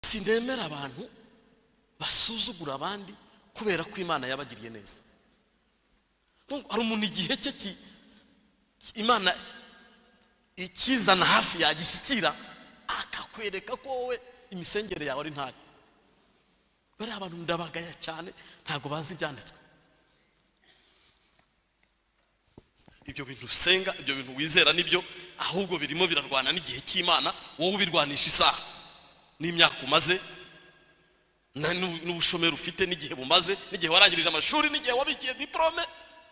Sindemera abantu basuzugura abandi kubera ko Imana yabagiriye neza. Hari umuntu igihe cye Imana ikizana hafi yagishyikira akakwereka ko wowe imisengere yawe ari ntayo. Bari abantu ndabagaya cyane ntago bazi ibyanditswe. Ibyo bintu usenga, ibyo bintu wizera nibyo, ahubwo birimo birarwana n'igihe cy'Imana, wowe ubirwanisha isaha n'imyaka umaze n'ubushomeri ufite n'igihe bumaze n'igihe warangirije amashuri n'igihe wabikiye diplome.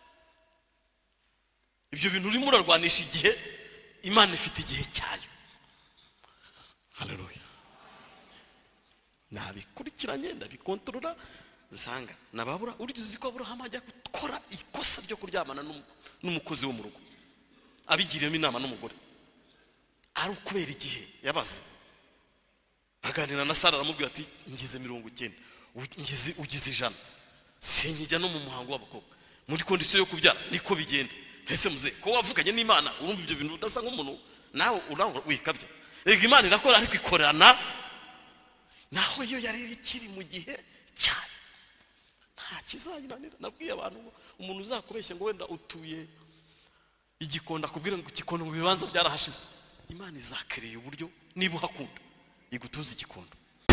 Ibyo bintu urimo urarwanisha igihe Imana ifite igihe cyayo. Haleluya. Nabikurikiranye ndabikontorora nsanga nababura uryo uziko Aburahamu ajya gukora ikosa ryo kuryamana n'umukozi wo mu rugo abigiriyemo inama n'umugore ari ukubera igihe yabaze. Aganira na Sara aramubwira ati ngize 90 ugize 100 sinkijya no mu muhango w'abakobwa muri kondisiyo yo kubyara niko bigenda. Ese muze ko wavuganye n'Imana urumva ibyo bintu udasa nk'umuntu nawe wikabye. Rega Imana irakora ariko ikorana naho iyo yari ikiri mu gihe cyane nta kizayinanira. Nabwiye abantu umuntu uzakubeshye ngo wenda utuye Igikondo akubwira ngo Igikondo mu bibanza byarahashize, Imana izakereye uburyo niba uhakunda igutuza Igikondo.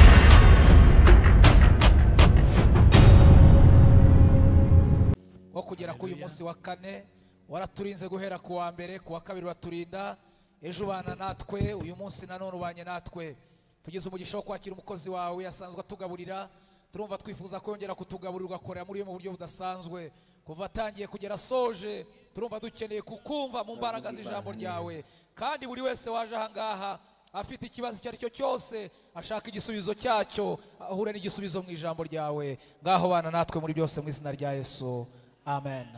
Wo kugera ku uyu munsi wa 4 waraturinze guhera ku wa mbere, ku wa kabiri waturinda, ejo bana natwe, uyu munsi nanone ubanye natwe. Tugize umugisha wo kwakira umukozi wawe yasanzwe atugaburira. Turumva twifuza kongera kutugaburira ugakorera muri mu buryo budasanzwe. Kuva atangiye kugera soje turumva dukeneye kukumva mu mbaraga z'ijambo ryawe. Kandi buri wese waje ahangaha afite ikibazo icyo ari cyo cyose ashaka igisubizo cyacyo, ahure n'igisubizo mu ijambo ryawe. Ngaho bana natwe muri byose mu izina rya Yesu. Amen.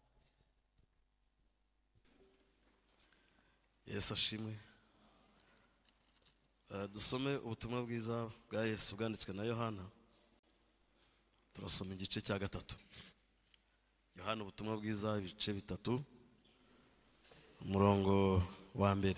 Yesu ashimwe. Dusome ubutumwa bwiza bwa Yesu bwanditswe na Yohana. Turasoma igice cya 3. Yohana ubutumwa bwiza ibice 3 umurongo wa mbere.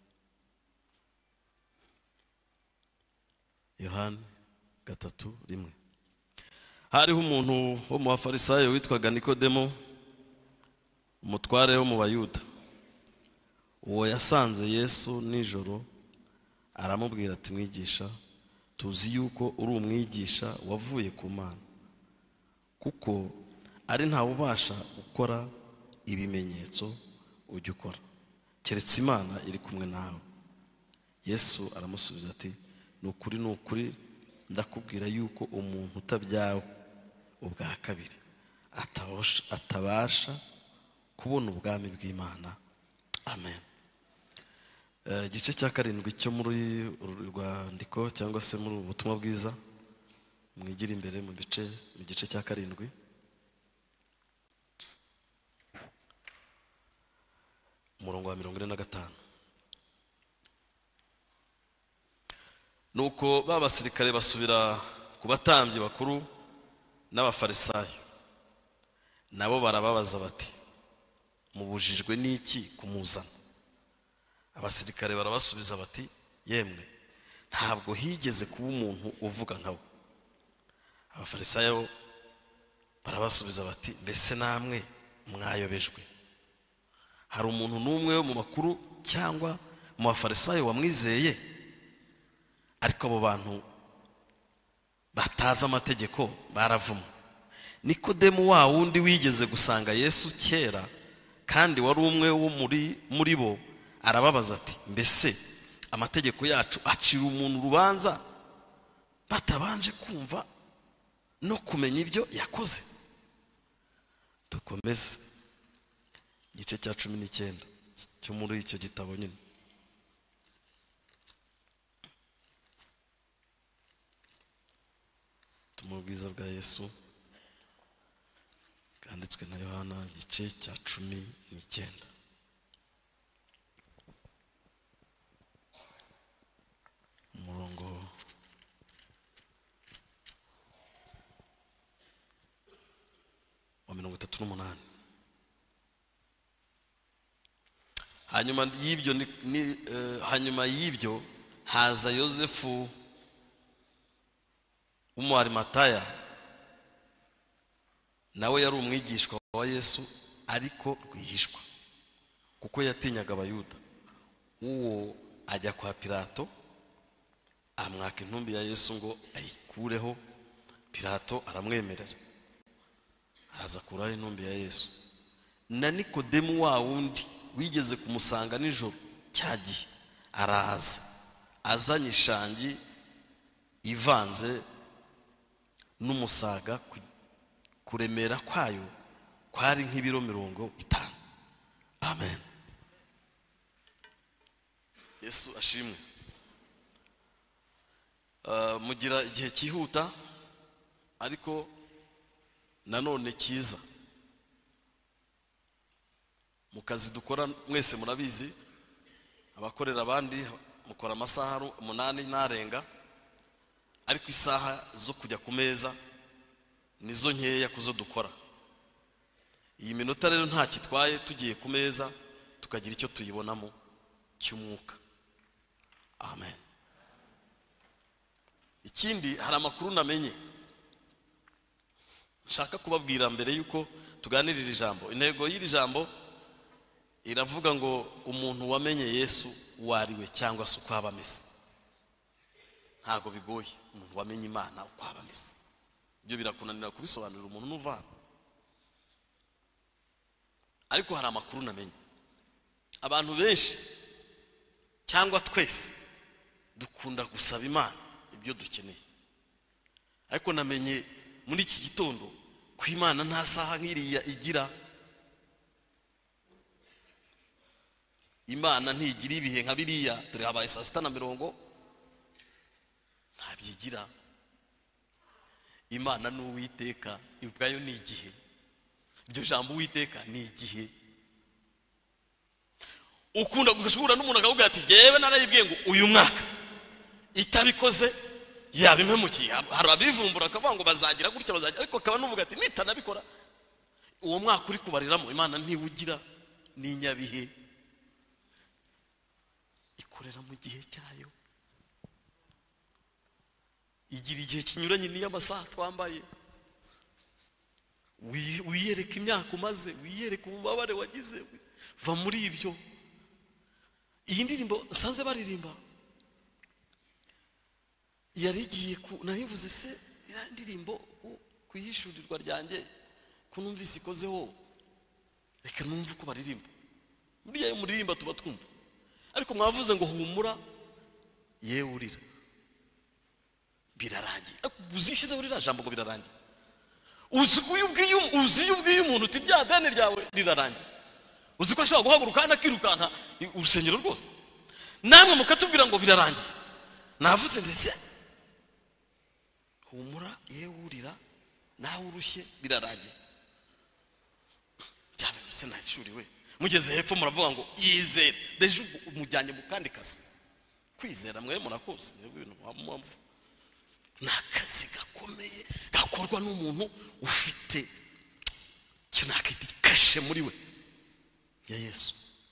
Yohana 3:1. Hariho umuntu wo mu Bafarisayo witwaga Nikodemo, umutware wo mu Bayuda. Uwo yasanze Yesu nijoro aramubwira ati mwigisha, tuzi yuko uri umwigisha wavuye ku Mana, kuko ari ntawe ubasha gukora ibimenyetso ujya ukora keretse Imana iri kumwe nawe. Yesu aramusubiza ati nukuri ndakubwira yuko umuntu utabyawe ubwa kabiri atabasha kubona ubwami bw'Imana. Amen. Igice cya 7 cyo muri rwandiko cyangwa se muri ubutumwa bwiza mwigira imbere mu gice cya 7 umurongo wa 45. Nuko babasirikare basubira ku batambyi bakuru n'abafarisayo, nabo barababaza bati mubujijwe n'iki kumuzana? Abasirikare barabasubiza bati yemwe ntabwo higeze kuba umuntu uvuga nkawe. Abafarisayo barabasubiza bati mbese namwe mwayobejwe? Hari umuntu n'umwe mu makuru cyangwa mu bafarisayo wamwizeye? Ariko abo bantu batazi amategeko baravuma. Nikodemo wa wundi wigeze gusanga Yesu kera kandi wari umwe wo muri bo arababaza ati mbese amategeko yacu acira umuntu urubanza batabanje kumva no kumenya ibyo yakoze? Dukomeze igice cya 19 cyo muri icyo gitabo nyine. Umubwiza bwa Yesu bwanditswe na Yohana igice cya 19. Umurongo wa 38. Hanyuma y'ibyo haza Yosefu w'Umwarimataya nawe yari umwigishwa wa Yesu ariko rwihishwa kuko yatinyaga abayuda. Uwo ajya kwa Pilato amwaka intumbi ya Yesu ngo ayikureho. Pilato aramwemerera, araza kuraho intumbi ya Yesu. Na Nikodemu wa wundi wigeze kumusanga nijoro cyagiye araza azanye ishangi ivanze n'umusaga, kuremera kwayo kwari nk'ibiro 50. Amen. Yesu ashimwe. Mugira igihe cyihuta ariko nanone cyiza. Mu kazi dukora mwese murabizi, abakorera abandi mukora amasaha 8 narenga, ariko isaha zo kujya ku meza nizo nkeya kuzo dukora. Iyi minota rero nta kitwaye tugiye ku meza tukagira icyo tuyibonamo cy'umwuka. Amen. Ikindi hari amakuru namenye nshaka kubabwira mbere yuko tuganirira ijambo. Intego y'iri jambo iravuga ngo umuntu wamenye Yesu wariwe cyangwa se uko abameze. Ntago bigoye umuntu wamenye Imana uko abameze. Ibyo birakunanira kubisobanurira umuntu n'uvana. Ariko hari amakuru namenye. Abantu benshi cyangwa twese dukunda gusaba Imana ibyo dukeneye. Ariko namenye muri iki gitondo ko Imana nta saha nk'iriya igira. Imana ntigira ibihe nka biriya turi habaye 6:40 ntabyigira. Imana n'Uwiteka ubwayo ni igihe. Iryo jambo Uwiteka ni igihe. Ukunda gusubura n'umuntu akavuga ati jewe narayibwiye ngo uyu mwaka itabikoze yabimpemukiye. Hari abivumbura akavuga ngo bazagira gutya bazagira, ariko akaba nuvuga ati nitanabikora uwo mwaka uri kubariramo Imana ntiwugira n'inyabihe, ikorera mu gihe cyayo. Igira igihe kinyuranye n'iy'amasaha twambaye. Wiyereka imyaka umaze, wiyereka ububabare wagize, va muri ibyo. Iyi ndirimbo sanze baririmba yarigiye narivuze se ira ndirimbo kuyishurirwa ryanjye ko numvise ikozeho, reka numve uko baririmba. Buriya yo muririmba tuba twumva, ariko mwavuze ngo humura yewe urira birarangiye. Uzishize urira jambo ngo birarangiye. Uzi ubwiye umuntu uti rya deni ryawe rirarangiye. Uzi ko ashobora guhaguruka anakirukanka urusengero rwose. Namwe mukatubwira ngo birarangiye. Navuze ndetse humura yewe urira nawe urushye birarangiye. Byabe se nashuriwe. Mugeze hepfo muravuga ngo yizere. Deje umujyanye mu kandi kazi. Kwizera mwe murakoze ibintu wamumva. Nakazi gakomeye gakorwa n'umuntu ufite cyo nakiti kashe muri we ya Yesu.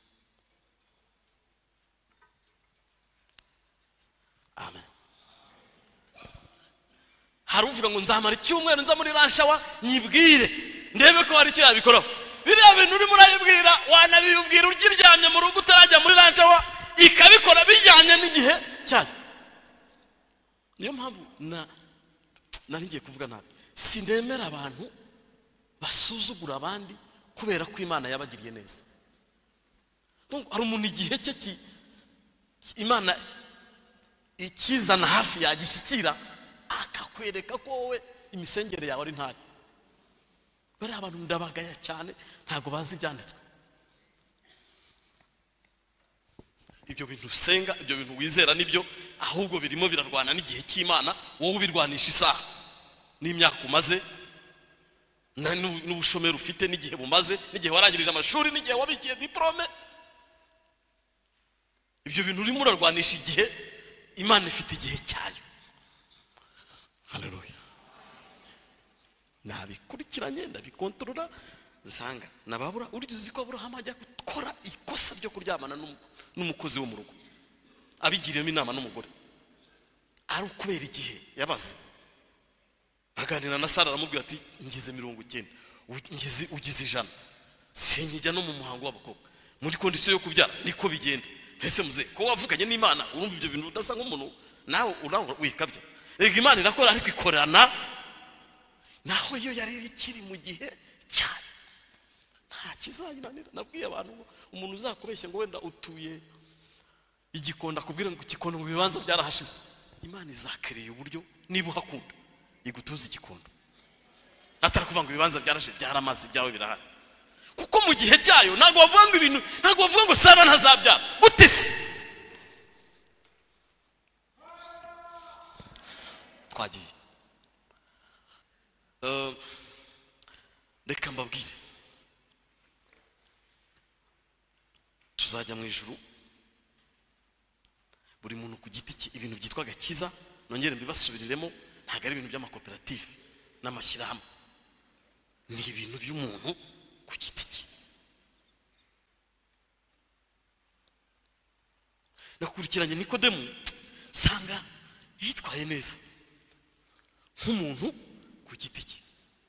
Amen. Haruvuga ngo nzamara icyumweru nza muri Rashawa nyibwire ndebe ko hari icyo yabikoraho. Biriya bintu uri murayibwira wanabibwira ugiryamye mu rugo utarajya muri Rashawa ikabikora bijyanye n'igihe cyayo. Niyo mpamvu nari ngiye kuvuga nabi. Sindemera abantu basuzugura abandi kubera ko Imana yabagiriye neza. Hari umuntu igihe cye Imana ikizana hafi yagishyikira akakwereka ko wowe imisengere yawe ari ntayo. Bari abantu ndabagaya cyane ntago bazi ibyanditswe. Ibyo bintu usenga, ibyo bintu wizera nibyo, ahubwo birimo birarwana n'igihe cy'Imana. Wowe ubirwanisha isaha n'imyaka umaze n'ubushomeri ufite n'igihe bumaze n'igihe warangirije amashuri n'igihe wabikiye diplome. Ibyo bintu urimo urarwanisha igihe. Imana ifite igihe cyayo. Haleluya. Nabikurikiranye ndabikontorora nsanga nababura uriduzi ko Abraham ajya gukora ikosa ryo kuryamana n'umukozi wo mu rugo, abigiriyemo inama n'umugore, ari ukubera igihe yabaze. aganira na Sara aramubwira ati ngize 90 ugize 100 sinkijya no mu muhango w'abakobwa muri kondisiyo yo kubyara niko bigenda. Ese muze ko wavuganye n'Imana urumva ibyo bintu udasa nk'umuntu nawe wikabya. Rega Imana irakora ariko ikorana naho iyo yari ikiri mu gihe cyane nta kizayinanira. Nabwiye abantu umuntu uzakubeshye ngo wenda utuye Igikondo akubwira ngo Igikondo mu bibanza byarahashize, Imana izakereye uburyo niba uhakunda igutuza Igikondo, atarakuvuga ngo ibibanza byarashe byaramaze byawe birahari. Kuko mu gihe cyayo ntago bavuga ngo ibintu, ntago bavuga ngo Sara ntazabyara gute se. Twagiye reka mbabwire tuzajya mu ijuru buri muntu ku giti cye. Ibintu byitwa agakiza nongere mbibasubiriremo ntago ari ibintu by'amakoperative n'amashyirahamwe, ni ibintu by'umuntu ku giti cye. Nakurikiranye Nikodemu sanga yitwaye neza nk'umuntu ku giti cye.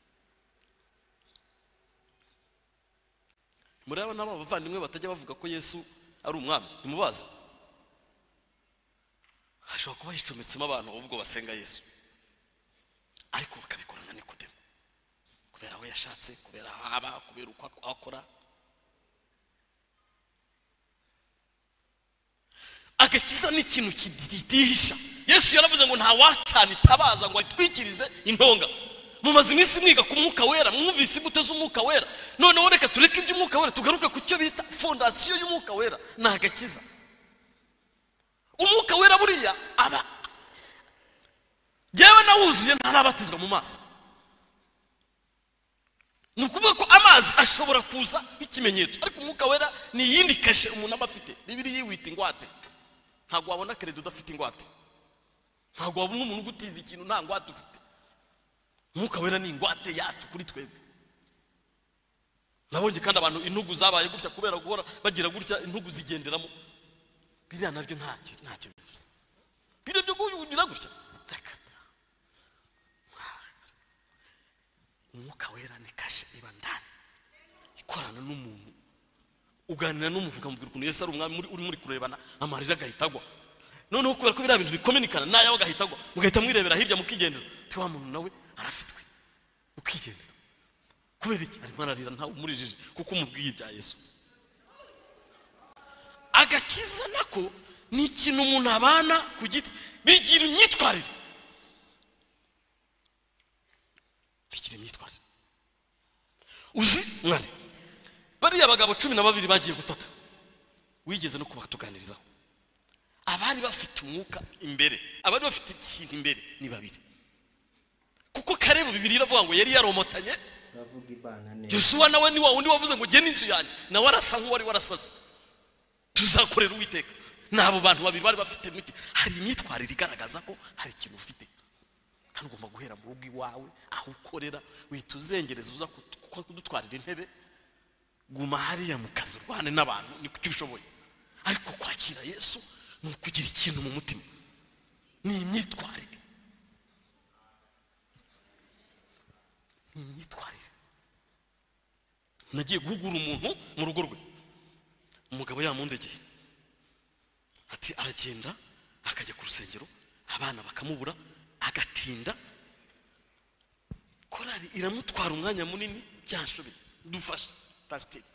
Muraba n'aba bavandimwe batajya bavuga ko Yesu ari umwami, ntimubazi? Hashobora kuba hicometsemo abantu ubwo basenga Yesu ariko bakabikora nka Nikodemu, kubera aho yashatse, kubera haba, kubera uko akora. Agakiza ni ikintu kitihisha. Yesu yaravuze ngo nta wacana itabaza ngo atwikirize intonga. Mumaze iminsi mwiga ku mwuka wera, mwumvise imbuto z'umwuka wera, noneho reka tureke iby'umwuka wera tugaruke ku cyo bita fondasiyo y'umwuka wera, ni agakiza. Umwuka wera buriya aba yewe nawuzuye ntarabatizwa mu mazi. Ni ukuvuga ko amazi ashobora kuza nk'ikimenyetso, ariko umwuka wera ni iyindi kashe umuntu aba afite. Bibiliya yiwita ingwate. Ntabwo wabona credo udafite ingwate, ntabwo wabona umuntu ugutiza ikintu nta ngwate ufite. Umwuka wera ni ingwate yacu kuri twebwe. Nabonye kandi abantu intugu zabaye gutya kubera guhora bagira gutya intugu zigenderamo. Biriya nabyo ntacyo bivuze. Biriya byo kugira gutya umwuka wera ni kashe iba ndani ikorana n'umuntu, uganira n'umuntu ukamubwira ukuntu Yesu ari umwami, uri muri kurebana amarira agahita agwa. Noneho kubera ko biriya bintu bikomenikana nayo agahita agwa, mugahita mwirebera hirya mukigendera ti wa muntu nawe arafitwe ukigendera. Kubera iki? Arimo ararira ntawe umurijije kuko umubwiye ibya Yesu. Agakiza nako ni ikintu umuntu abana ku giti, bigira imyitwarire. Bigira imyitwarire. Uzi mwari bariya abagabo 12 bagiye gutata, wigeze no kubatuganirizaho. Abari bafite umwuka imbere, abari bafite ikintu imbere ni babiri. Kuko Kalebu Bibiliya iravuga ngo yari yaromotanye bavuga ibana neza. Yosuwa nawe ni wa wundi wavuze ngo gena inzu yanjye, nawe arasa nk'uwari warasaze. Tuzakorera Uwiteka. Nabo bantu babiri bari bafite muti, hari imyitwarire igaragaza ko hari ikintu ufite. Kandi ugomba guhera mu rugo iwawe aho ukorera, wituzengereza uza kudutwarira intebe, guma hariya mu kazi urwane n'abantu ni kuko ubishoboye. Ariko kwakira Yesu ni ukugira ikintu mu mutima, ni imyitwarire. Ni imyitwarire. Nagiye guhugura umuntu mu rugo rwe, umugabo yamundegeye ati aragenda akajya ku rusengero, abana bakamubura, agatinda, korari iramutwara umwanya munini, byanshobeye dufashe pasiteri.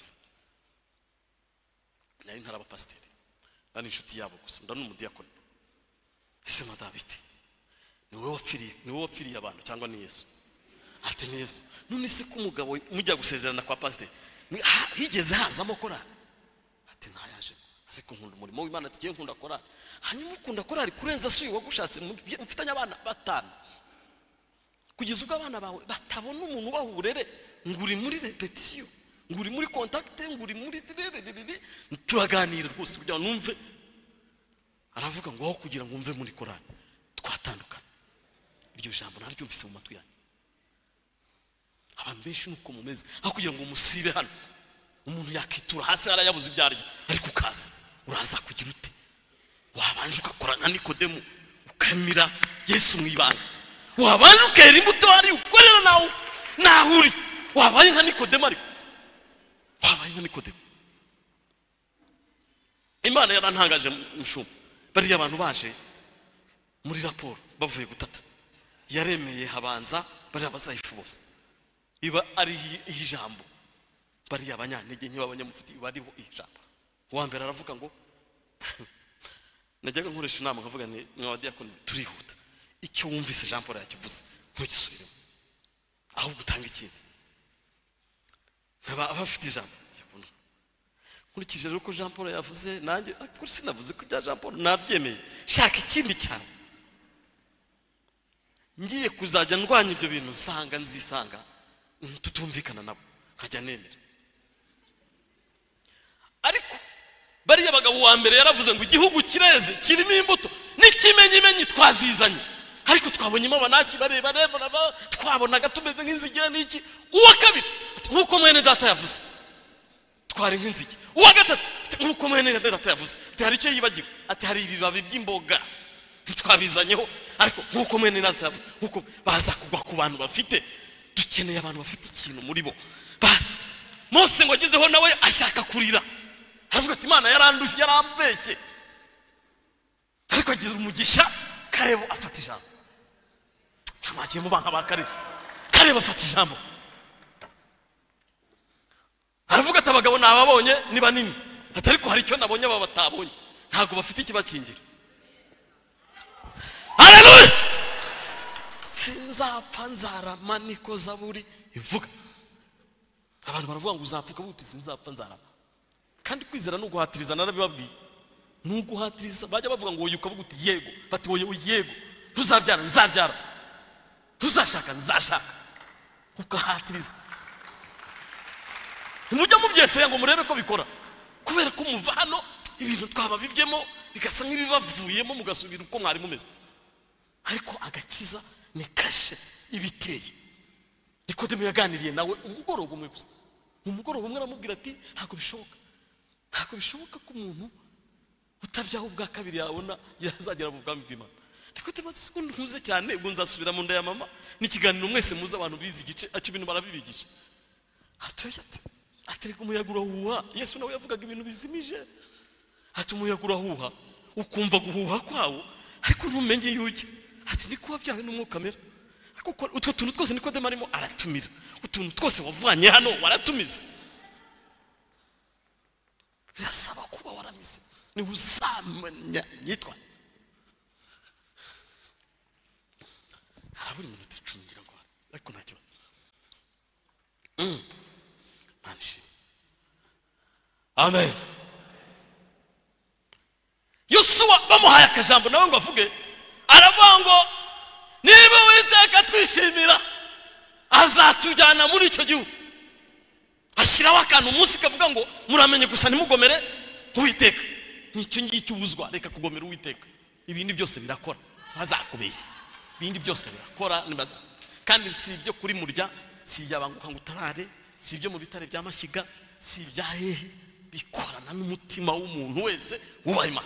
Nari ntaraba pasiteri, nari inshuti yabo gusa, ndani umudiyakoni. Ese madabite ni wowe wapfiriye abantu cyangwa ni Yesu? Ati ni Yesu. None se ko umugabo mujya gusezerana kwa pasiteri higeze hazamo korari? Ati ntayaje. Ase ko nkunda umurimo w'Imana, ati giye nkunda korari. Hanyuma ukunda korari kurenza suyi wagushatse, mufitanye abana 5 kugeza ubwo abana bawe batabona umuntu bahurere nguri muri repetition, nguri muri contact, nguri muri turaganira rwose kugira numve. Aravuga ngo aho kugira ngo umve muri korari twatandukana. Iryo jambo naryumvise mu matwi yanjye. Abantu benshi nuko mumeze, aho kugira ngo musibe hano umuntu yakitura hasi arayabuze ibyaryo, ariko ukaza uraza kugira ute? Wabanje ukakora nka Nikodemu ukamira Yesu mwibanga, wabaye ukera imbuto ari ukorera nawe uri wabaye nka Nikodemo ariko wabaye nka Nikodemo. Imana yarantangaje mushumba bari abantu baje muri raporo bavuye gutata yaremeye habanza bari abazayifu bose iba ari ijambo bari abanyantege nke b'abanyamufiti bariho ijambo. Uwa mbere aravuga ngo najyaga nkoresha inama nkavuga ni mwabadiyakoni turihuta icyo wumvise Jean Paul yakivuze ntugisubiremo ahubwo utanga ikintu nkaba abafite ijambo nkurikije uko Jean Paul yavuze nanjye ariko sinavuze ko bya Jean Paul nabyemeye shaka ikindi cyane ngiye kuzajya ndwanya ibyo bintu nsanga nzisanga tutumvikana nabo nkajya nemera. Ariko bariya bagabo wa mbere yaravuze ngo igihugu kireze kirimo imbuto n'ikimenyimenyi twazizanye ariko twabonyemo abanaki bareba twabonaga tumeze nk'inzige n'iki. Uwa kabiri nkuko mwene data yavuze twari nk'inzige. Uwa gatatu nkuko mwene data yavuze hari icyo yibagiwe ati hari ibibabi by'imboga twabizanyeho ariko nkuko mwene data yavuze nkuko baza kugwa ku bantu bafite dukeneye abantu bafite ikintu muri bo. Mose ngo agezeho nawe ashaka kurira aravuga ati Imana yarandushye yarambeshye ariko agize umugisha Karebo afata ijambo. Tamagiye mu banka ba Karebo afata ijambo aravuga ati abagabo nababonye ni banini ati ariko hari icyo nabonye aba batabonye ntago bafite ikibakingira. Haleluya. Sinzapfa nzarama niko Zaburi ivuga. Abantu baravuga ngo uzapfuka buti sinzapfa nzarama kandi kwizera no guhatiriza narabibabwiye nuguhatiriza bajya bavuga ngo ukavuga uti yego bati wowe yego tuzabyara nzabyara tuzashaka nzashaka ukahatiriza mujya mubyeseye ngo murebe ko bikora kubera ko muva hano ibintu twababibyemo bigasa nk'ibibavuyemo mugasubira uko mwari mumeze. Ariko agakiza ni kashe ibiteye. Nikodemo yaganiriye nawe umugoroba umwe gusa umugoroba umwe aramubwira ati ntabwo bishoboka ko umuntu utabyaho ubwa kabiri yabona yazagera mu bwami bw'Imana. Nikodemo ati siko ntuze cyane ubwo nzasubira mu nda ya mama n'ikiganiro mwese muze abantu bizi igice ati ibintu barabibigisha. Ati umuyaga urahuha. Yesu nawe yavugaga ibintu bizimije ati umuyaga urahuha ukumva guhuha kwawo ariko ntumenye yuke ati ni kuba byawe n'umwuka mera. Kuko utwo tuntu twose Nikodemo arimo aratumira utuntu twose wavanye hano waratumize. Birasaba kuba waramize ni uzamenya yitwa haraburi minota 10 ngira ngo ariko ntacyo manshi. Amen. Yosuwa bamuhaye akajambo nawe ngo avuge aravuga ngo niba Uwiteka twishimira azatujyana muri icyo gihugu. Ashyiraho akantu umunsi kavuga ngo muramenye gusa nimugomere Uwiteka. Nicyo ngicyo ubuzwa reka kugomera Uwiteka. Ibindi byose birakora bazakubeshya ibindi byose birakora kandi si ibyo kuri murya si yabanguka ngo utarare si ibyo mu bitare by'amashyiga si ibyahehe bikorana n'umutima w'umuntu wese wubaha Imana.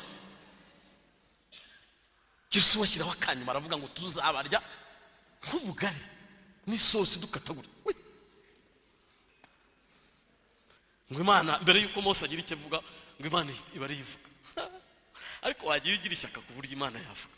Yesu washyiraho akanyuma aravuga ngo tuzabarya nk'ubugari n'isosi dukatagura. Ngo Imana mbere yuko Mose agira icyo avuga ngo Imana iba ari ivuga ariko wagiye ugira ishyaka ku buryo Imana yavuga.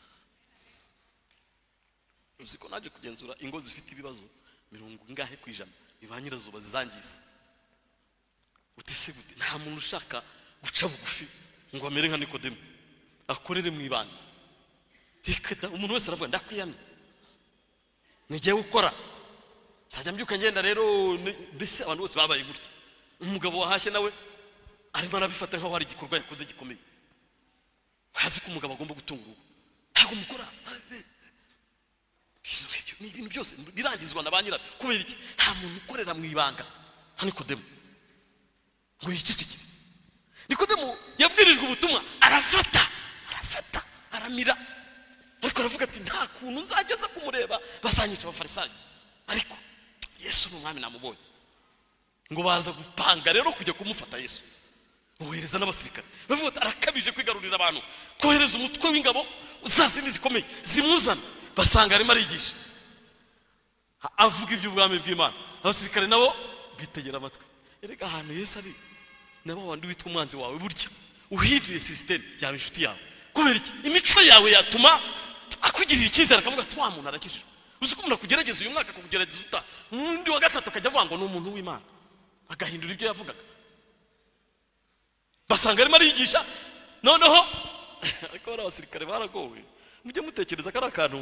Uziko naje kugenzura ingo zifite ibibazo 90% ni ba nyirazuba zizangiza. Utese gute nta muntu ushaka guca bugufi ngo amere nka Nikodemo akorere mu ibanga. Dikata umuntu wese aravuga ndakwiyamye nigiye gukora nzajya mbyuka ngenda rero bise abantu bose babaye gutya. Umugabo wahashye nawe arimo arabifata nkaho hari igikorwa yakoze gikomeye hazi ko umugabo agomba gutunga urugo ntabwo mukora ni ibintu byose birangizwa na ba nyirabyo kubera iki nta muntu ukorera mu ibanga nka Nikodemo ngo yicicikire. Nikodemo yabwirijwe ubutumwa arafata aramira ariko aravuga ati nta kuntu nzageza kumureba bazanyica abafarisayo ariko Yesu n'umwami namubonye. Ngo baza gupanga rero kujya kumufata Yesu bohereza n'abasirikare bavuga ati arakabije kwigarurira abantu kohereza umutwe w'ingabo uzazindi zikomeye zimuzana basanga arimo arigisha avuga iby'ubwami bw'Imana. Abasirikare nabo bitegera amatwi. Erega ahantu Yesu ari nabo wandi witwa umwanzi wawe burya uhiduye system yawe inshuti yawe. Kubera iki? Imico yawe yatuma akugirira icyizere akavuga ati wa muntu arakijijwe. Uzi ko umuntu akugerageza uyu mwaka kukugerageza uta n'undi wa gatatu akajya avuga ngo ni umuntu w'Imana agahindura ibyo yavugaga. Basanga arimo arigisha noneho ariko abasirikare baragowe. Mujye mutekereza ko ari akantu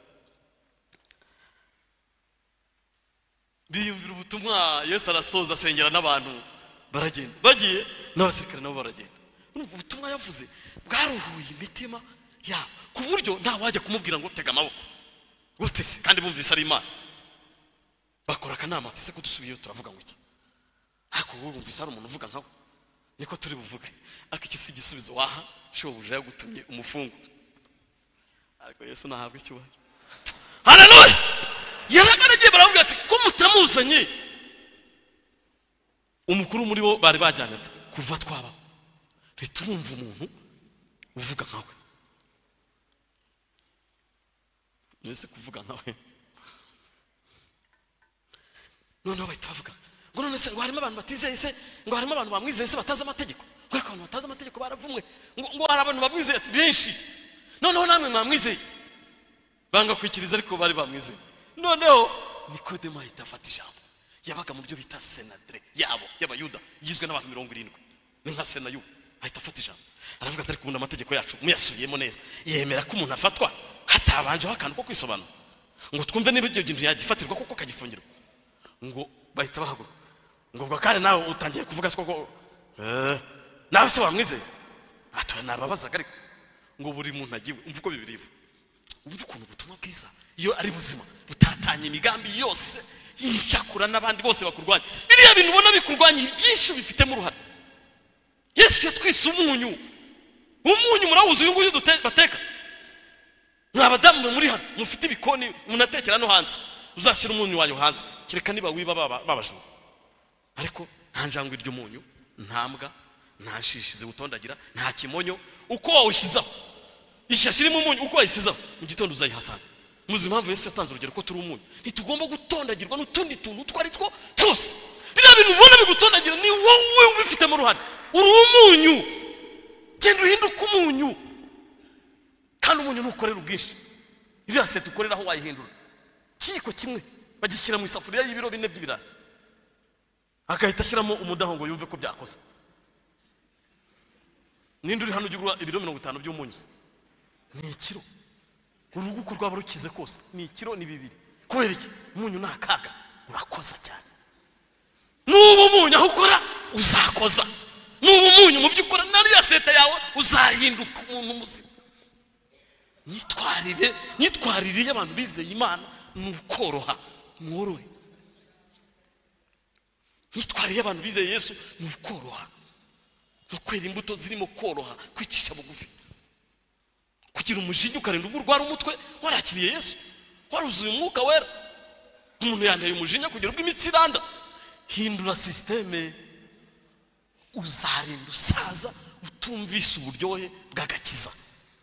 biyumvira ubutumwa. Yesu arasoza asengera n'abantu baragenda, bagiye n'abasirikare nabo baragenda. Ubutumwa yavuze bwaruhuye imitima yabo ku buryo nta wajya kumubwira ngo tega amaboko gute se kandi bumvise ari Imana. Bakora akanama ati se ko dusubiyeyo turavuga ngo iki, ariko wowe bumvise ari umuntu uvuga nkawe niko turi buvuge. Ariko icyo si igisubizo waha shobuja yagutumye umufungo. Ariko Yesu nahabwa icyubahiro. Haleluya. Yaragaragiye baravuga ati ko mutamuzanye. Umukuru muri bo bari bajyanye ati kuva twaba riturumva umuntu uvuga nkawe. Nese kuvuga nkawe noneho bahita bavuga ngo none se ngo harimo abantu batizeye se, ngo harimo abantu bamwizeye se batazi amategeko. Ngo ariko abantu batazi amategeko baravumwe, ngo hari abantu bamwizeye ati benshi. Noneho namwe mwamwizeye banga kwikiriza ariko bari bamwizeye. Noneho Nikodemo ahita afata ijambo. Yabaga mu byo bita senadre yabo y'Abayuda yizwe n'abantu 70. Ni nka senayu. Ahita afata ijambo aravuga ati ariko amategeko yacu muyasubiyemo neza. Yemera ko umuntu afatwa hatabanjeho akantu ko kwisobanura ngo twumve niba ibyo bintu yagifatirwa koko kagifungirwa. Ngo bahita bahaguruka ngo bwa kare nawe utangiye kuvuga ko nawe se wamwizeye. Atoya nababazaga ariko ngo buri muntu agiwe umva uko bibirivu. Umva ukuntu ubutumwa bwiza iyo ari buzima butatanye imigambi yose y'icyakura n'abandi bose bakurwanya. Biriya bintu ubona bikurwanya byinshi bifitemo uruhare. Yesu yatwise umunyu murawuzi uyu nguyu bateka. Mwabadamu muri hano mufite ibikoni munatekera no hanze uzashyira umunyu wanyu hanze kireka niba wiba babajura. Ariko nta njangwe ry'umunyu, ntambwa, nta shishize utondagira, nta kimonyo. Uko wawushyizaho ishashi irimo umunyu uko wayisizaho mu gitondo uzayihasanga. Muzi impamvu Yesu yatanze urugero ko turi umunyu. Ntitugomba gutondagirwa n'utundi tuntu twari two twose. Biriya bintu ubona bigutondagira ni wowe ubifitemo uruhare. Uri umunyu, genda uhinduka umunyu. Kandi umunyu ntukorera ubwinshi. Iriya seti ukorera aho wayihindura kiko kimwe bagishyira mu isafuriya y'ibiro 4 by'ibirayi agahita ashyiramo umudaho ngo yumve ko byakoze. Ninde uri hano ugura ibiro 50 by'umunyu? Ni ikiro. Uruguko rwaba rukize kose ni ikiro ni 2. Kubera iki? Umunyu nakaga urakoza cyane. Nubu umunyu aho ukora uzakoza. Nubu umunyu mu byukora nariya seta yawe uzahinduka umuntu muzima. Nitwarire y'abantu bizeye Imana n'ukoroha mworohe. Nitwarire y'abantu bizeye Yesu n'ukoroha. Nukwera imbuto zirimo koroha, kwicisha bugufi. Kugira umujinya ukarinda urwara umutwe warakiriye Yesu. Waruzuye umwuka wera. Umuntu yanteye umujinya kugira ubwo imitsi iranda. Hindura systeme uzarinda usaza utumvise uburyohe bw'agakiza.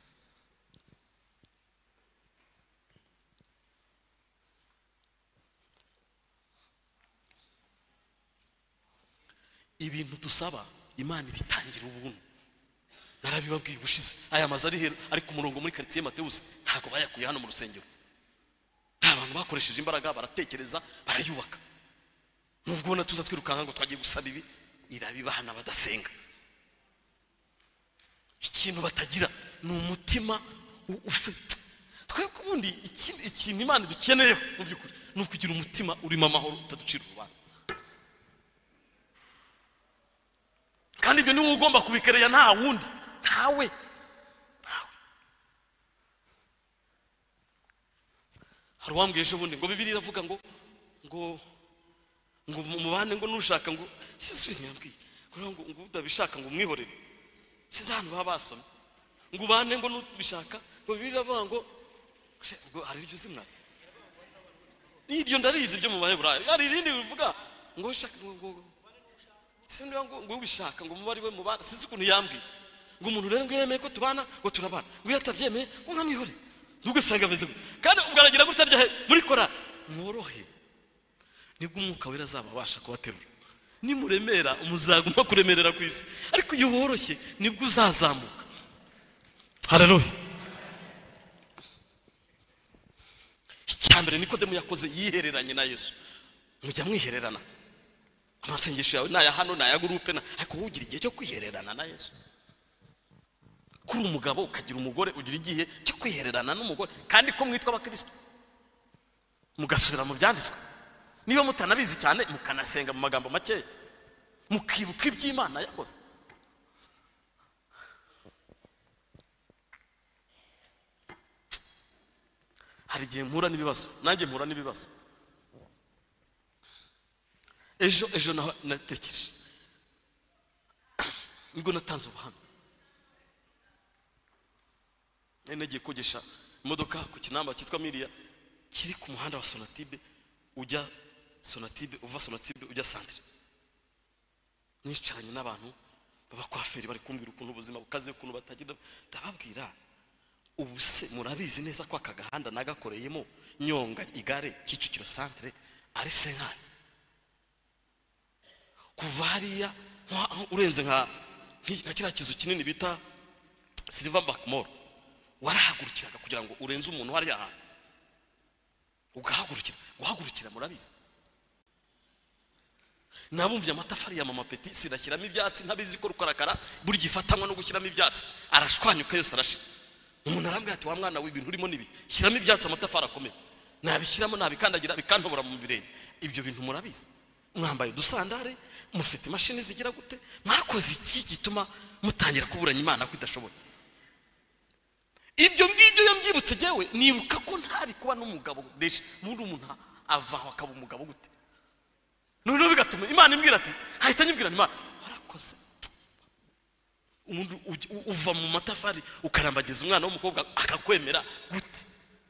Ibintu dusaba Imana ibitangira ubuntu. Narabibabwiye ubushize aya mazu ari ku murongo muri quartier Mateus ntago bayakuye hano mu rusengero. Abantu bakoresheje imbaraga baratekereza barayubaka. Nubwo na tuza twirukanga ngo twagiye gusaba ibi irabibahana badasenga. Ikintu batagira ni umutima ufite. Twebwe ubundi ikintu Imana dukeneye mu byukuri ni ukugira umutima urimo amahoro utaducira urubanza. Kandi ibyo niwe ugomba kubikereya nta wundi ntawe. Hari wambwiye ejo bundi ngo Bibiliya iravuga ngo mubane ngo nushaka ngo Yesu yambwiye ngo udabishaka ngo mwihorere. Sizantu babasomye ngo ubane ngo nubishaka ngo Bibiliya iravuga ngo hari ibyo zimwa. Niryo ndarizi ryo mu Baheburayo. Hari irindi bivuga ngo ushaka ngo sindiyo ngo ubishaka ngo mubari we mubana. Sizi ukuntu yambwiye ngo umuntu rero ngo yemeye ko tubana ngo turabana. Ngo yatabyemeye ngo nkamwihore. ntugasanga ameze kandi ubwaragira gutarya muri kora mworohe nibwo umwuka wera azababasha kubaterura nimuremera umuzaguma kuremerera ku isi ariko iyo woroshye nibwo uzazamuka haleluya icyambere Nikodemu yakoze yihereranye na Yesu mujya mwihererana amasengesho yawe naya hano naya gurupe na ariko ugira igihe cyo kwihererana na Yesu kuri umugabo ukagira umugore ugira igihe cyo kwihererana n'umugore kandi ko mwitwa abakristo mugasubira mu byanditswe niba mutanabizi cyane mukanasenga mu magambo make mukibuka iby'Imana yakoze hari igihe mpura n'ibibazo nanjye mpura n'ibibazo ejo natekereje nibwo natanze ubuhamya nagiye kogesha imodoka ku kinamba cyitwa Miriya kiri ku muhanda wa Sonatibe ujya Sonatibe uva Sonatibe ujya Centre nicaranye n'abantu b'abakwaferi bari kumbwira ukuntu ubuzima bukaze ukuntu batagira ndababwira ubu se murabizi neza ko aka gahanda nagakoreyemo Nyonga igare Kicukiro Centre ari senkani kuva hariya urenze nka kiriya kizu kinini bita Silverback Mall warahagurukiraga kugira ngo urenze umuntu wari ahantu guhagurukira murabizi nabumbye amatafari ya mama Peti sinashyiramo ibyatsi ntabizi ko rukarakara buri gifatanywa no gushyiramo ibyatsi arashwanyuka yose arashira umuntu arambwira ati wa mwana w'ibintu urimo nibi shyiramo ibyatsi amatafari akomeye nabishyiramo nabikandagira bikantobora mu birenge ibyo bintu murabizi mwambaye dusandare mufite imashini zigira gute mwakoze iki gituma mutangira kuburanya Imana kwidashoboye ibyo ngibyo yambyibutse jewe nibuka ko ntari kuba n'umugabo deshe muri umuntu avaho akaba umugabo gute none bigatuma Imana imbwira ati hahita nyibwira Imana warakoze umuntu uva mu matafari ukarambagiza umwana w'umukobwa akakwemera gute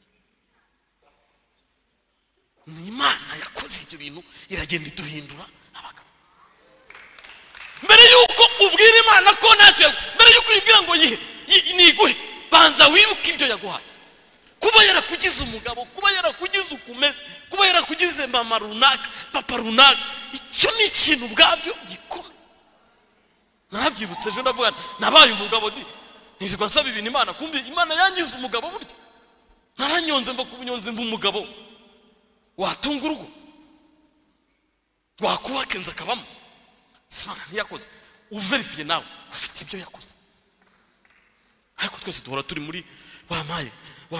ni Imana yakoze ibyo bintu iragenda iduhindura abagabo mbere yuko ubwira Imana ko ntacyo mbere yuko uyibwira ngo niguhe banza wibuke ibyo yaguhaye kuba yarakugize umugabo kuba yarakugize ukumeze kuba yarakugize mama runaka papa runaka icyo ni ikintu ubwabyo gikomeye nabyibutse ejo ndavuga nabaye umugabo nijigwa nsaba ibintu Imana kumbi Imana yangize umugabo burya naranyonze mba kubunyonze mba umugabo watunga urugo wakubaka inzu akabamo Imana ntiyakoze uverifiye nawe ufite ibyo yakoze ariko twese duhora turi muri wamaye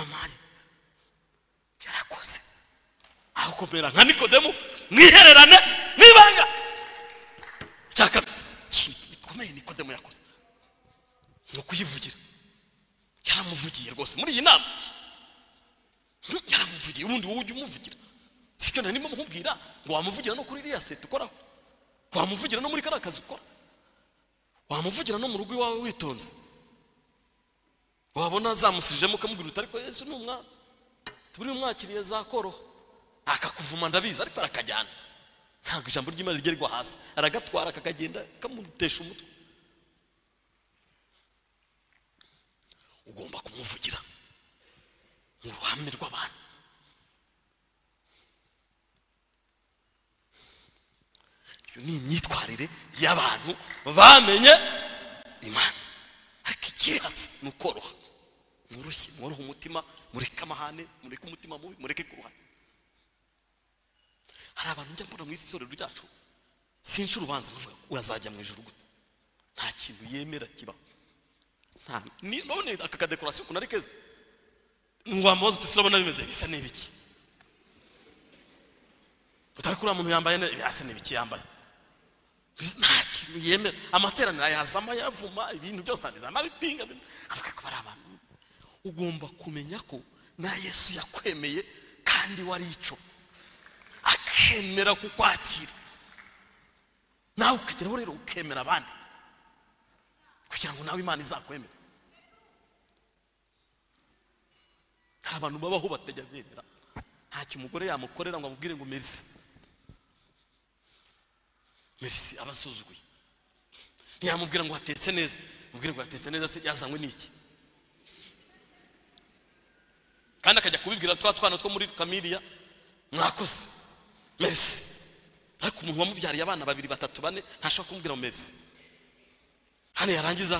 yarakoze aho komera nka Nikodemu mwihererane nibanga cyaka bikomeye Nikodemu yakoze no kuyivugira yaramuvugiye rwose muri iyi nama yaramuvugiye ubundi wowe ujye umuvugira sibyo nanimo mukubwira ngo wamuvugira no kuri iriya sete ukoraho wamuvugira no muri kara kazi ukora wamuvugira no mu rugo iwawe witonze wabona zamusirije mukamubwira utari ko Yesu n'umwana turi umwakiriye zakoroha akakuvuma ndabizi ariko arakajyana ntabwo ijambo ry'Imana rigwa hasi aragatwara akagenda kamutesha umutwe ugomba kumuvugira mu ruhame rw'abantu iyo ni imyitwarire y'abantu bamenye Imana ariko ikihatse ni ukoroha mworohe umutima mureke amahane mureke umutima mubi mureke kuruhana hari abantu njya mbona mu itorero ryacu sinzi urubanza nkavuga urazajya mu ijuru gute nta kintu yemera kiba none aka kadekorasiyo kunari keza ngwambaza utisirabona bimeze bisa n'ibiki utari kuri umuntu yambaye bisa n'ibiki yambaye nta kintu yemera amateraniro ayazama yavuma ibintu byose abizama bipinga avuga ko bari abantu ugomba kumenya ko na Yesu yakwemeye kandi wari ico akemera kukwakira nawe ukageraho rero ukemera abandi kugira ngo nawe Imana izakwemera hari abantu babaho batajya bemera ntacyo umugore yamukorera ngo amubwire ngo merci abasuzuguye ntiyamubwira ngo atetse neza mubwire ngo atetse neza se yazanywe n'iki kandi akajya kubibwira twana two muri Kamiliya, mwakoze merci, ariko umuntu wamubyariye abana 2 3 4 ntashaka kumubwira merci. Hano yarangiza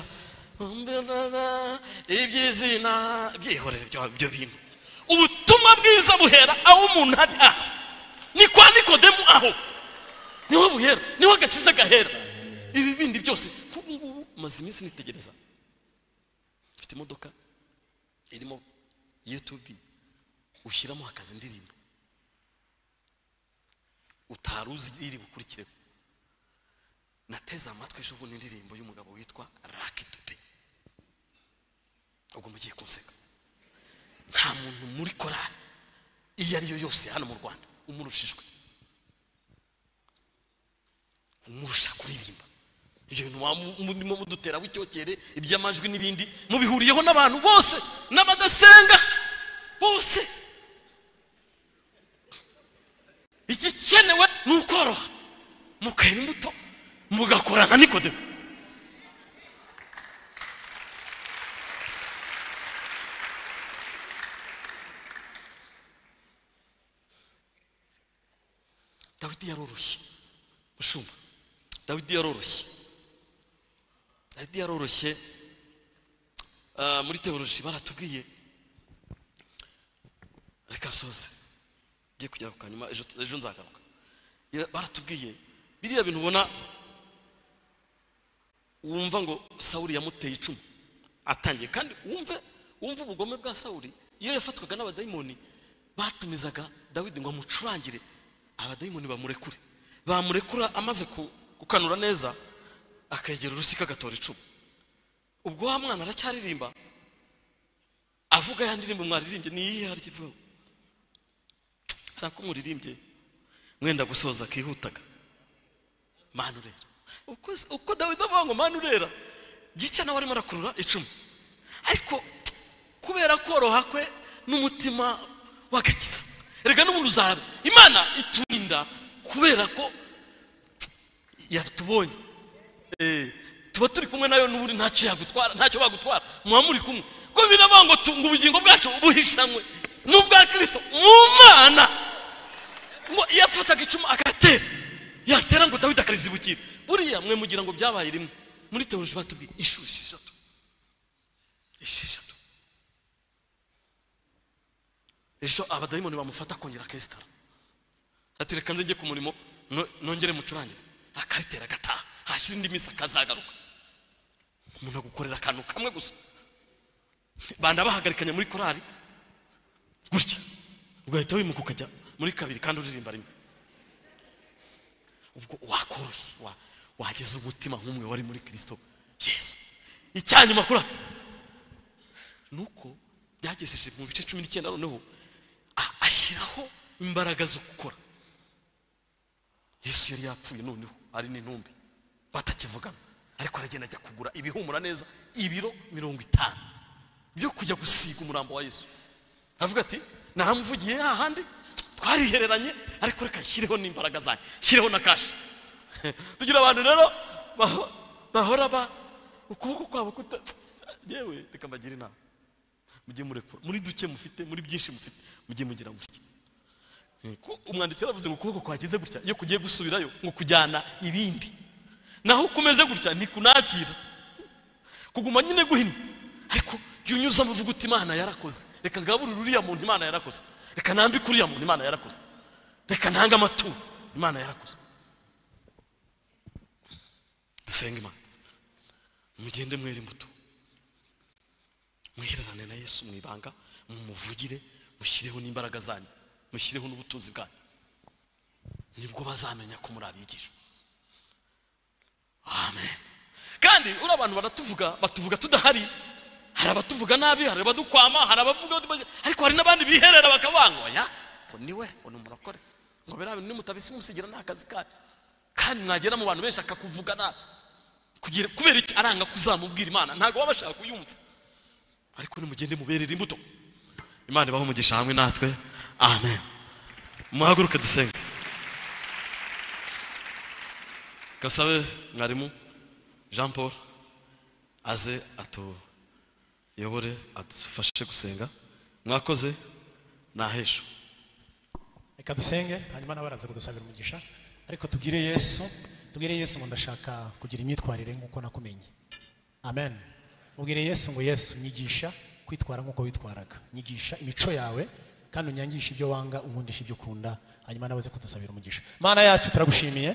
ibyizina byihorere byo bintu. Ubutumwa bwiza buhera aho umuntu ari aho, ni kwa Nikodemu aho niho buhera, niho agakiza gahera. Ibi bindi byose ngubu maze iminsi nitegereza, mfite imodoka irimo YouTube, ushyiramo hakaza indirimbo utaruzi iri bukurikire. Nateza amatwi ejo bundi indirimbo y'umugabo witwa Lucky Dube, ubwo mugiye kunseka. Nta muntu muri korali iyo ariyo yose hano mu Rwanda umurushijwe, umurusha kuririmba. Ibyo bintu murimo mudutera w'icyokere, iby'amajwi n'ibindi mubihuriyeho n'abantu bose n'abadasenga bose. Igikenewe ni ukoroha, mukera imbuto, mugakora nka Nikodemu. Dawidi yaroroshye, mushumba, Dawidi yaroroshye. Muri teoloji baratubwiye, reka soze giye kugera ku kanyuma, ejo nzagaruka. Baratubwiye biriya bintu ubona, wumva ngo Sawuli yamuteye icumu atangiye, kandi wumva ubugome bwa Sawuli. Iyo yafatwaga n'abadayimoni batumizaga Dawidi ngo amucurangire, abadayimoni bamurekura amaze gukanura neza, akegera urusika agatora icumu. Ubwo wa mwana aracyaririmba avuga ya ndirimbo mwaririmbye, ni iyihe hari kivuga arako muririmbye mwenda gusoza kihutaga, Mana urera. Uko Dawidi avuga ngo Mana urera, gica nawe arimo arakurura icumu, ariko kubera koroha kwe n'umutima w'agakiza. Erega n'umuntu uzabe Imana iturinda kubera ko yatubonye, tuba turi kumwe nayo n'uburi ntacyo bagutwara, muba muri kumwe. Ko biravuga ngo ubugingo bwacu buhishanywe n'ubwa Kristo mu Mana. Ngo yafataga icumu yatera ngo Dawidi akarizibukira. Buriya mwe mugira ngo byabaye rimwe, muri teoloji batubwiye inshuro 6. Ejo abadayimoni bamufata kongera akesitara, ati reka nze njye ku murimo nongere mucurangire, akaritera agataha, hashira indi minsi akazagaruka. Umuntu agukorera akantu kamwe gusa, banda bahagarikanya muri korali gutya, ugahita wimuka ukajya muri kabiri kandi uririmba rimwe. Ubwo wakoroshye, wageze umutima nk'umwe wari muri Kristo Yesu. Icyanyuma kuri nuko byagejeje mu bice 19, noneho ashyiraho imbaraga zo gukora. Yesu yari yapfuye, noneho ari n'intumbi batakivugana, ariko aragenda ajya kugura ibihumura neza ibiro 50 byo kujya gusiga umurambo wa Yesu. Avuga ati nahamvugiye hahandi twarihereranye, ariko reka shyireho n'imbaraga zanjye, shyireho na kashi. Tugira abantu rero bahora ukuboko kwabo yewe, reka mbagira inama, mujye murekura muri duke mufite, muri byinshi mufite, mujye mugira gutya. Umwanditsi yaravuze ngo ukuboko kwagize gutya, iyo kugiye gusubirayo ngo kujyana ibindi, naho ukomeze gutya ntikunakira, kuguma nyine guhina. Ariko yunyuza muvuga uti Imana yarakoze, reka ngaburira uriya muntu Imana yarakoze, reka nambi kuriya muntu Imana yarakoze, reka ntanga amaturo Imana yarakoze. Dusenga Imana, mugende mwere imbuto, muhirane na Yesu mwibanga, mumuvugire, mushyireho n'imbaraga zanyu, mushyireho n'ubutunzi bwanyu, nibwo bazamenya ko muri abigishwa. Amen. Kandi uri abantu batuvuga tudahari, hari abatuvuga nabi, hari abadukwama, hari abavuga, ariko hari n'abandi biherera bakabanga oya niwe umurakore, ngo berabe nimutabisi musigira n'akazi kayo. Kandi mwagera mu bantu benshi akakuvuga nabi, kubera iki aranga kuzamubwira Imana, ntago wabashaka kuyumva. Ariko nimugende muberera imbuto, Imana ibaho umugisha hamwe natwe. Amen. Muhaguruke dusenge. Kasabe mwarimu Jean Paul aze atuyobore, adufashe gusenga. mwakoze nahesho. Reka dusenge hanyuma nabaraza kudusabira umugisha, ariko tubwire Yesu ngo ndashaka kugira imyitwarire nkuko nakumenye. Amen. Ubwire Yesu ngo Yesu nyigisha kwitwara nkuko witwaraga, nyigisha imico yawe kandi unyangisha ibyo wanga unkundisha ibyo ukunda, hanyuma nabaze kudusabira umugisha. Mana yacu turagushimiye,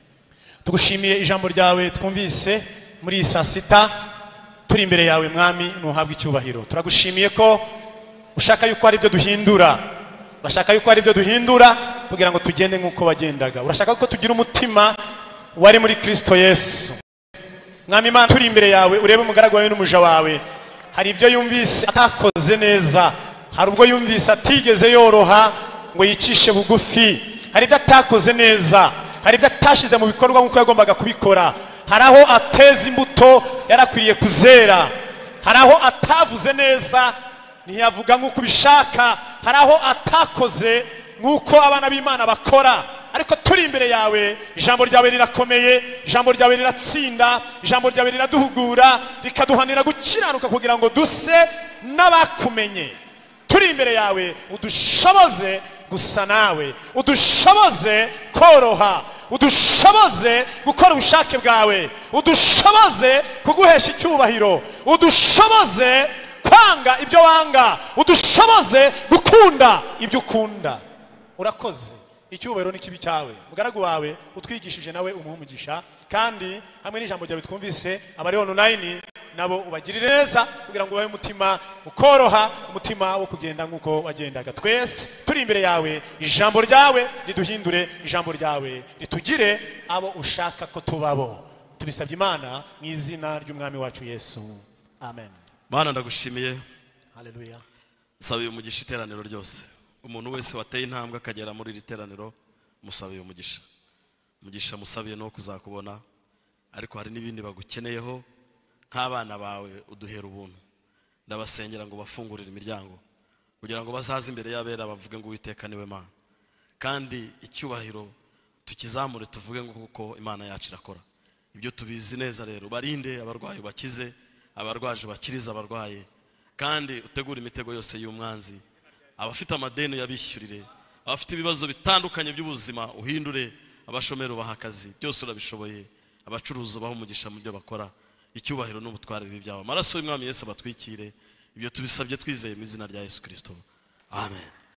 tugushimiye ijambo ryawe twumvise muri iyi saa sita, turi imbere yawe mwami nuhabwa icyubahiro. Turagushimiye ko ushaka yuko ari byo duhindura, urashaka yuko ari byo duhindura kugira ngo tugende nkuko wagendaga, urashaka ko tugira umutima wari muri Kristo Yesu. Mwami Imana, turi imbere yawe, urebe umugaragu wawe n'umuja wawe, hari ibyo yumvise atakoze neza, hari ubwo yumvise atigeze yoroha ngo yicishe bugufi, hari ibyo atakoze neza, hari ibyo atashize mu bikorwa nkuko yagombaga kubikora, hari aho ateza imbuto yarakwiriye kuzera, hari aho atavuze neza ntiyavuga nkuko ubishaka, hari aho atakoze nkuko abana b'Imana bakora. Ariko turi imbere yawe, ijambo ryawe rirakomeye, ijambo ryawe riratsinda, ijambo ryawe riraduhugura, rikaduhanira gukiranuka kugira ngo duse n'abakumenye. Turi imbere yawe, udushoboze gusa nawe, udushoboze koroha, udushoboze gukora ubushake bwawe, udushoboze kuguhesha icyubahiro, udushoboze kwanga ibyo wanga, udushoboze gukunda ibyo ukunda. Urakoze, icyubahiro n'ikibi cyawe. Mugaragu wawe utwigishije nawe umuhumugisha, kandi hamwe n'ijambo ryawe twumvise abari online nabo ubagirire neza kugira ngo ubahe umutima ukoroha, umutima wo kugenda nkuko wagendaga. Twese turi imbere yawe, ijambo ryawe riduhindure, ijambo ryawe ritugire abo ushaka ko tubabo. Tubisabye Imana mu izina ry'umwami wacu Yesu. Amen. Mana ndagushimiye. Haleluya. Sabiye umugisha iteraniro ryose. Umuntu wese wateye intambwe akagera muri iri teraniro, musabiye umugisha. Umugisha musabiye no kuzakubona, ariko hari n'ibindi bagukeneyeho nk'abana bawe, uduhera ubuntu. Ndabasengera ngo bafungurire imiryango kugira ngo bazaze imbere y'abera bavuge ngo Uwiteka niwe Mana, kandi icyubahiro tukizamure tuvuge ngo kuko Imana yacu irakora. Ibyo tubizi neza rero, barinde abarwayi bakize, abarwaje bakiriza abarwaye, kandi utegura imitego yose y'umwanzi. Abafite amadeni yabishyurire, abafite ibibazo bitandukanye by'ubuzima uhindure, abashomeri ubaha akazi, byose urabishoboye. Abacuruzi ubaha umugisha mu byo bakora, icyubahiro n'ubutware bibi byawe. Amaraso y'Umwami Yesu abatwikire. Ibyo tubisabye twizeye mu izina rya Yesu Kristo. Amen.